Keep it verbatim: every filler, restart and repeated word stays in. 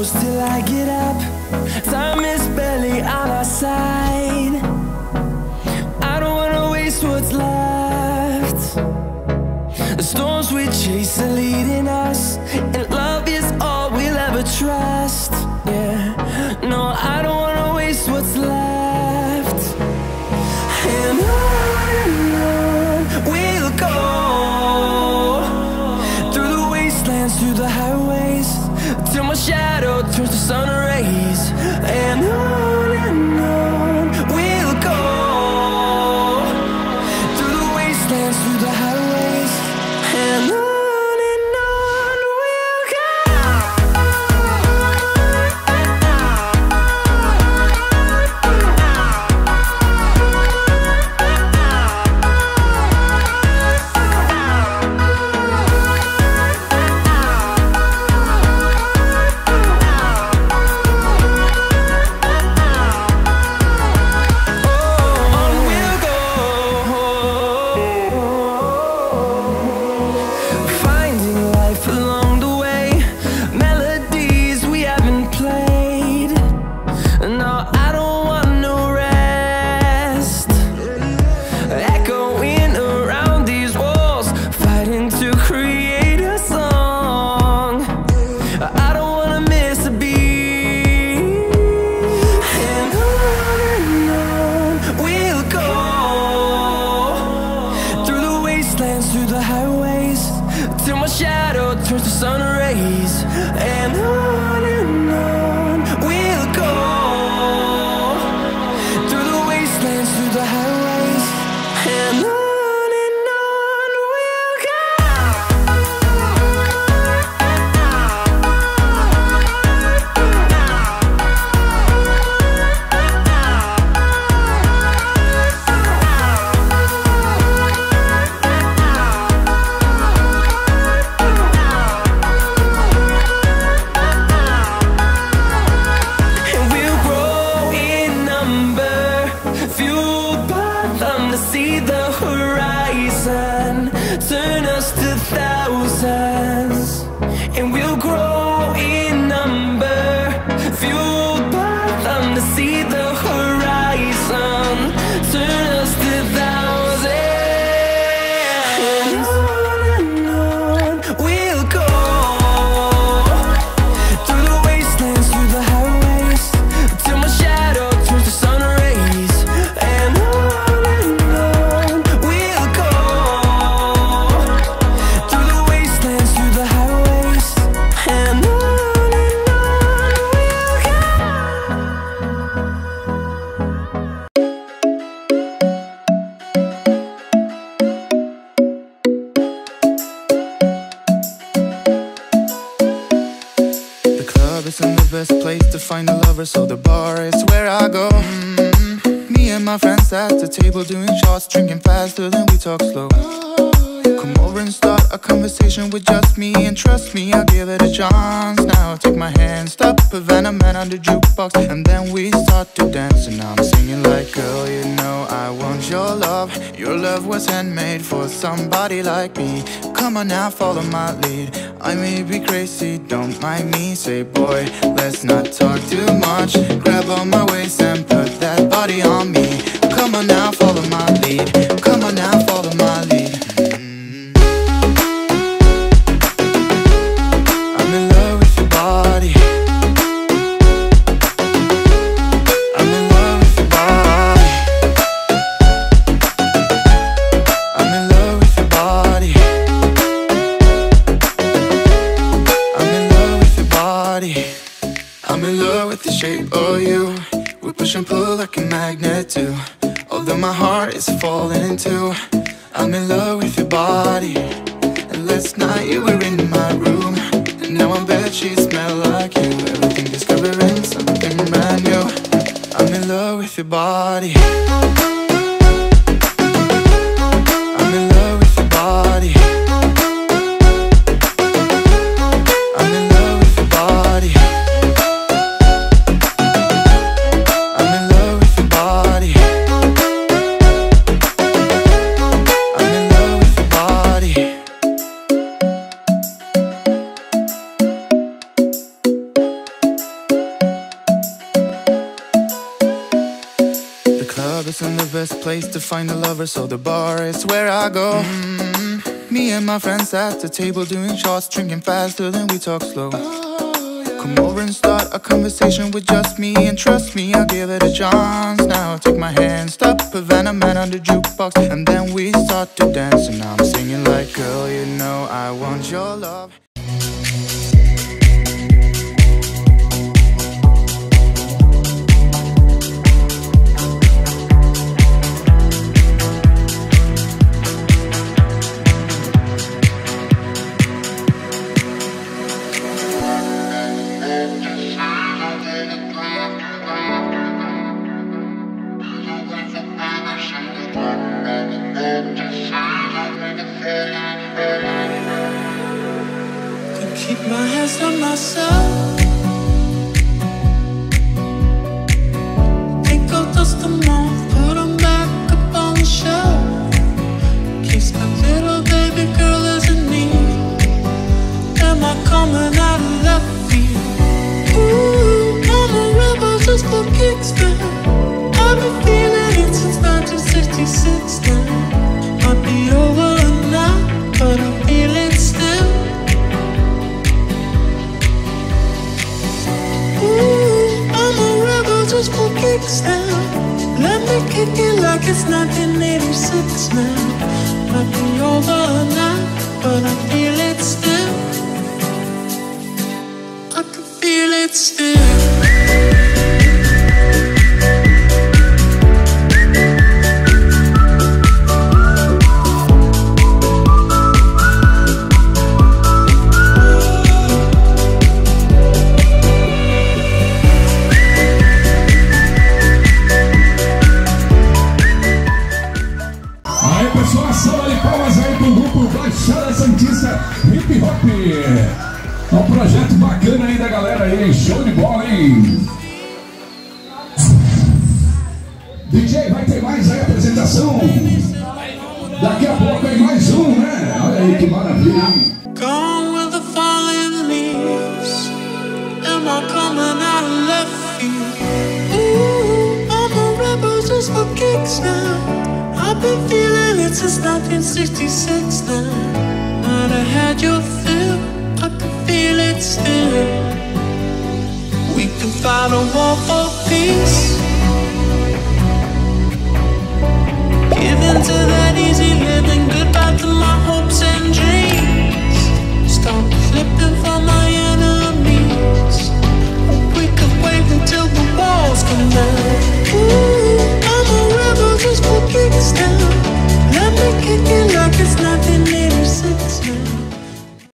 close till I get up. Time is barely on our side. I don't wanna waste what's left. The storms we chase are leading us, and love is all we'll ever trust. Yeah, no, I don't wanna waste what's left. And on and on we'll go, through the wastelands, through the highways, till my shadow turns to sun rays. And on and on we'll go, through the wastelands, through the highways, and on. Through the highways, till my shadow turns to sun rays. And on and on we'll go, through the wastelands, through the highways, and on. See the horizon turn us to thousands, and we'll grow in number, fueled by them. To see the horizon turn us to thousands, and on and on we'll go, through the wastelands, through the highways, till my shadow turns to sun rays. And on isn't the best place to find a lover, so the bar is where I go. Mm-hmm. Me and my friends at the table doing shots, drinking faster than we talk slow. Come over and start a conversation with just me, and trust me, I'll give it a chance. Now take my hand, stop Havana Man on the jukebox, and then we start to dance. And I'm singing like, girl, you know I want your love. Your love was handmade for somebody like me. Come on now, follow my lead. I may be crazy, don't mind me. Say, boy, let's not talk too much. Grab on my waist and put that body on me. Come on now, follow my lead. Come on now, follow my lead. I'm in love with the shape of you. We push and pull like a magnet do. Although my heart is falling in two, I'm in love with your body. And last night you were in my room, and now I'm bed sheets smell like you. Everything discovering something brand new. I'm in love with your body. I'm in love with your body. Clubbers in the best place to find a lover, so the bar is where I go. Mm-hmm. Me and my friends at the table doing shots, drinking faster than we talk slow. Come over and start a conversation with just me, and trust me, I'll give it a chance. Now take my hand, stop Havana Man on the jukebox, and then we start to dance. And I'm singing like, girl, you know I want your love. Keep my hands on myself. Think I'll dust them off, put them back up on the shelf. Case my little baby girl is in need. Am I coming out of left field? Ooh, I'm a rebel just for kicks now. I've been feeling it since nineteen sixty-six now. Might be over now, but I feel it still. Just for kicks now. Let me kick it like it's nineteen eighty-six now. Might be over now, but I feel it still. I can feel it still. Hip Hop, é um projeto bacana aí da galera aí, show de bola, hein? D J, vai ter mais aí apresentação? Daqui a pouco aí mais um, né? Olha aí que maravilha, hein? Gone with the falling leaves. Am I coming out of left field? Ooh, I'm a rebel just for kicks now. I've been feeling it since nineteen sixty-six now. Might have had your fill, I can feel it still. We can fight a war for peace.